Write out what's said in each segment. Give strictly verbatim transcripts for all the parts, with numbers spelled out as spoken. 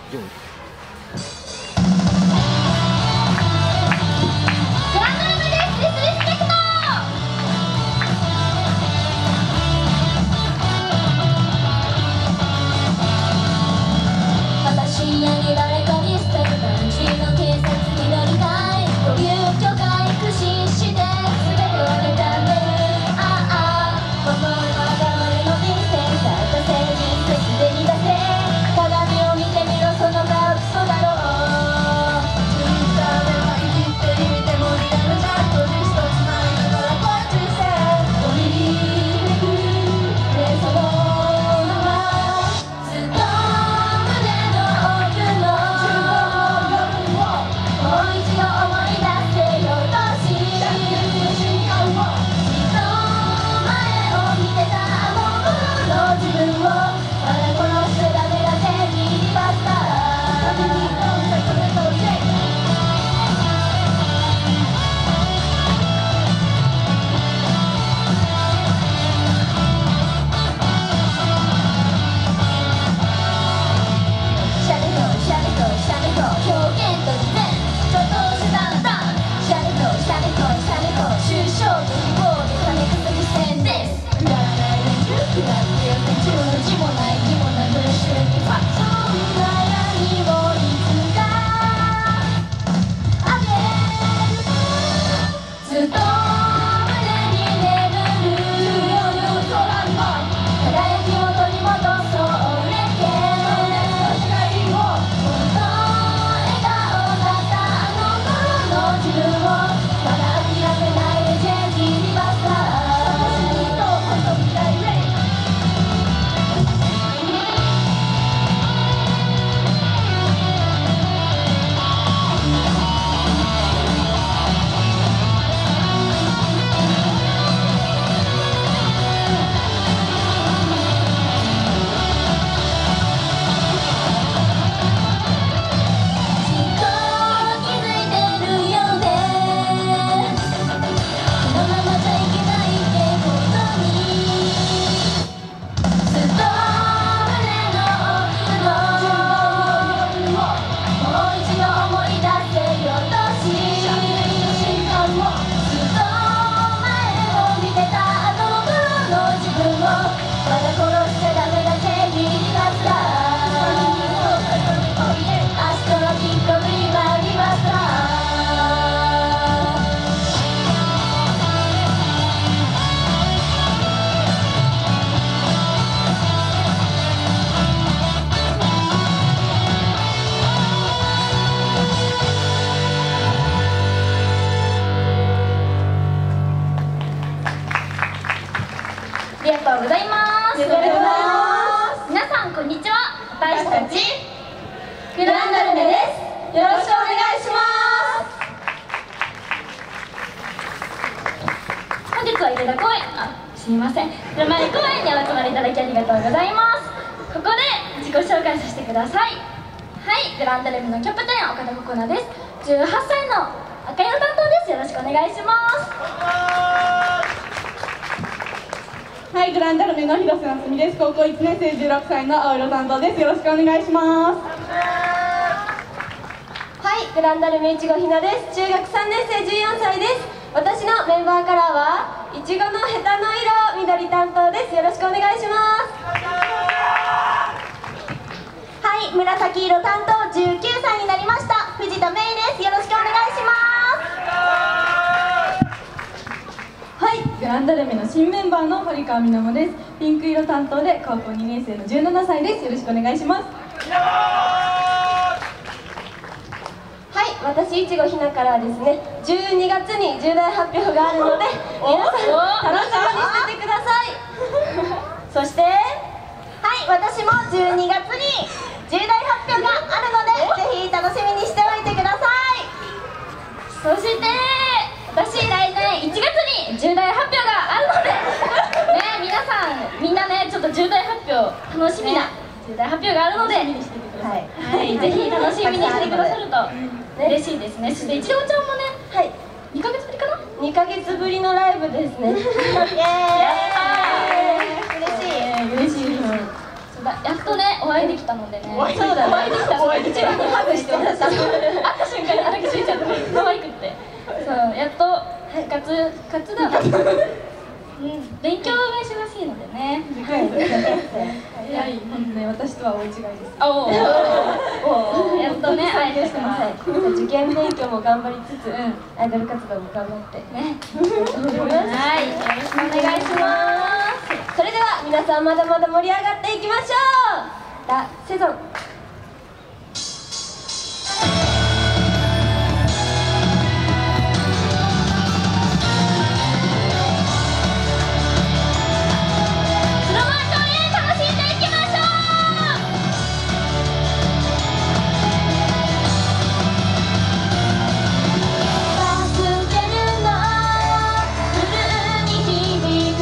よいありがとうございます。ありがとうございます。皆さんこんにちは。私たちグランダルメです。よろしくお願いします。本日は池田公園、あ、すみません、ルマリ公園にお集まりいただきありがとうございます。ここで自己紹介させてください。はい、グランダルメのキャプテン岡田心菜です。じゅうはっさいの赤色担当です。よろしくお願いします。 はい、グランダルメの広瀬夏美です。高校いちねん生じゅうろくさいの青色担当です。よろしくお願いします。 はい、グランダルメいちごひなです。中学さんねん生じゅうよんさいです。私のメンバーカラーはいちごのヘタの色緑担当です。よろしくお願いします。はい、紫色担当じゅうきゅうさいになりました藤田芽衣です。よろしくお願いします。 はい、グランダルメの新メンバーの堀川みなもです。ピンク色担当で高校にねん生のじゅうななさいです。よろしくお願いします。 はい、私いちごひなからですね、じゅうにがつに重大発表があるので皆さん楽しみにしててください。そして、はい、私もじゅうにがつに重大発表があるのでぜひ楽しみにしておいてください。 そして私来年いちがつに重大発表があるのでね、皆さんみんなね、ちょっと重大発表楽しみな重大発表があるので、はい、ぜひ楽しみにしてくださると嬉しいですね。そしていちごちゃんもね、はい、にかげつぶりかな、 にかげつぶりのライブですね。イエーイ、嬉しい、 嬉しいです。 やっとねお会いできたのでね。 そうだね、 お会いできたので一番にハグしてもらった会った瞬間に抱きついちゃって可愛くって、そうやっと復活復活だな。うん、勉強が忙しいのでね。 はい、はい、本当ね、私とは大違いです。 おお、やっとね会えてます。 受験勉強も頑張りつつ、アイドル活動も頑張ってね。 はい、よろしくお願いします。それでは皆さんまだまだ盛り上がっていきましょう。ラ・セゾ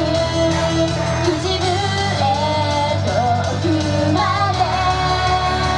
ン。「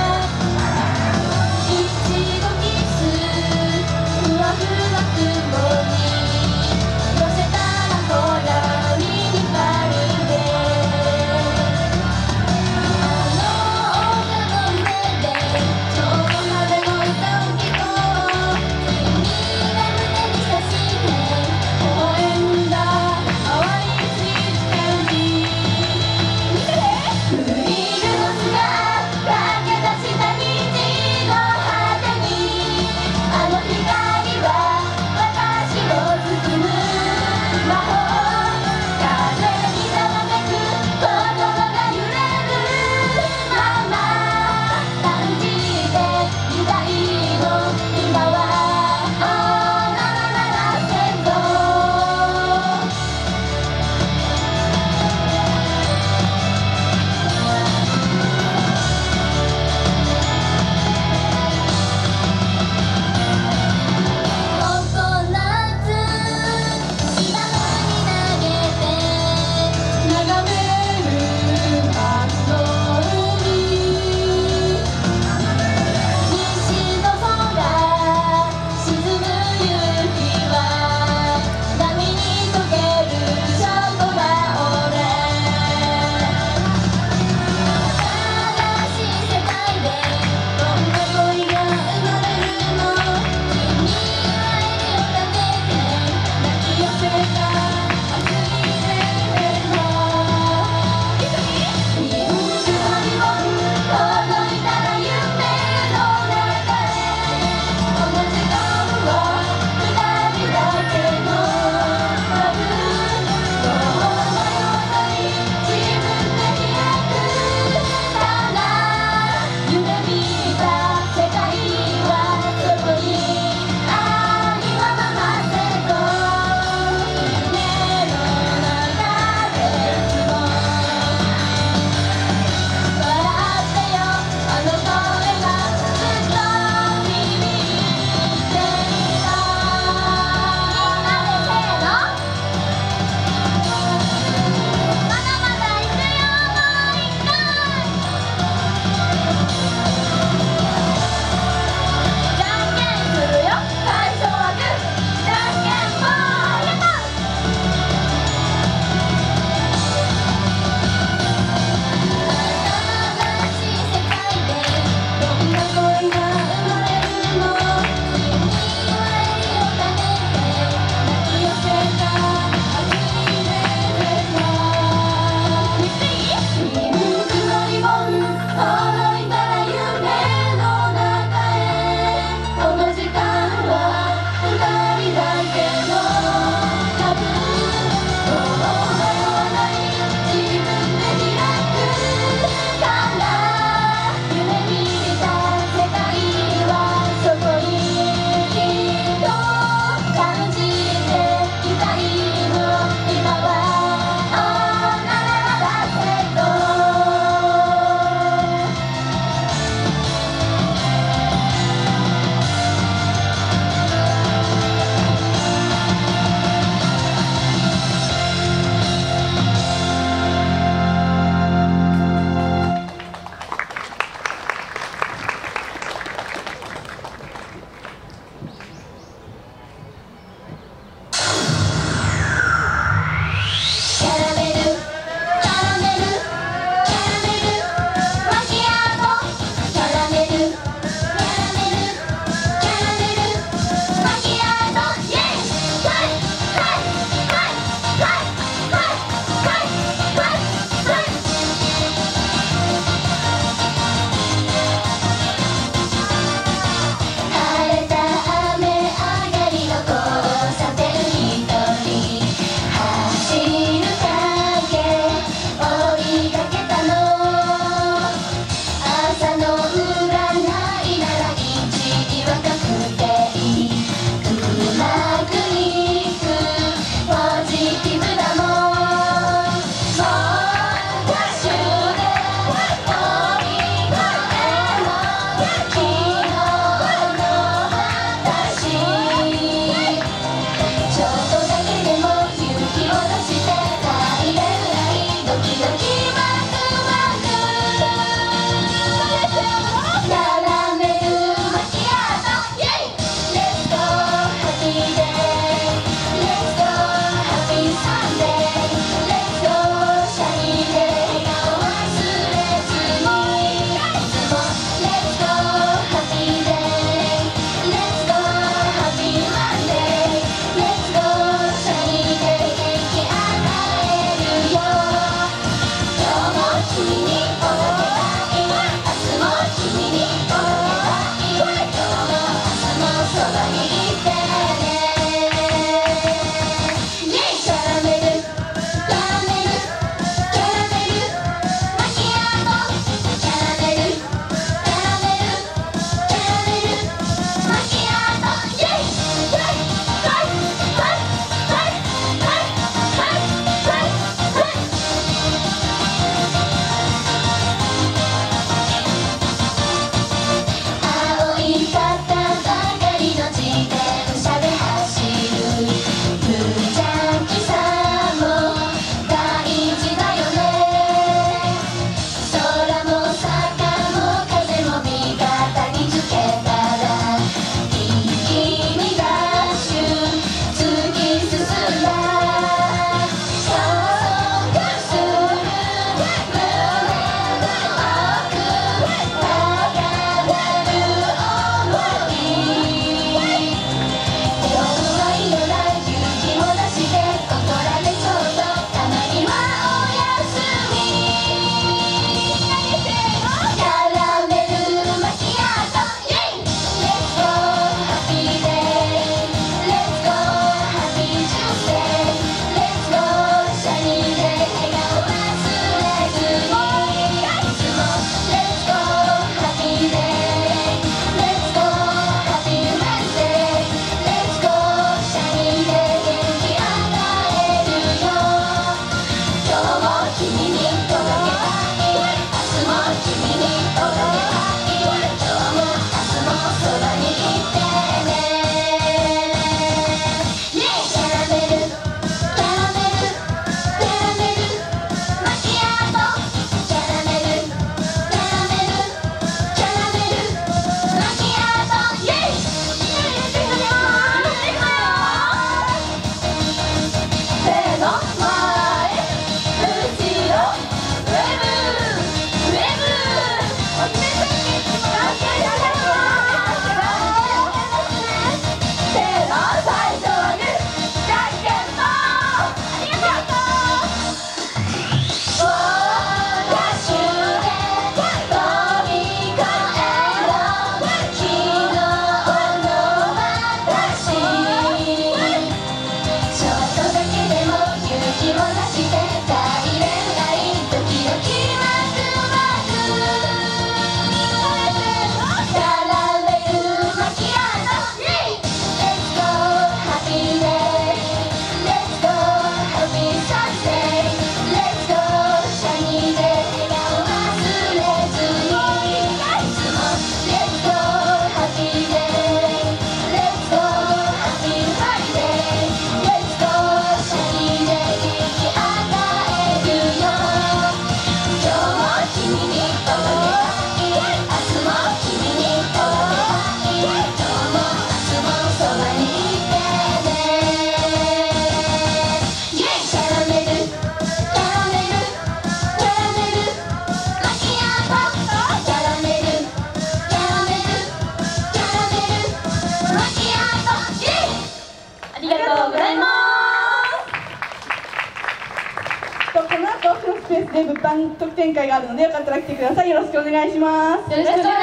で物販特典会があるのでよかったら来てください。よろしくお願いします。 よろしくお願いします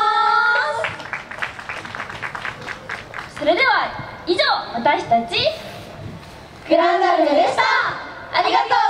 。それでは以上、私たちグランダルメでした。ありがとう。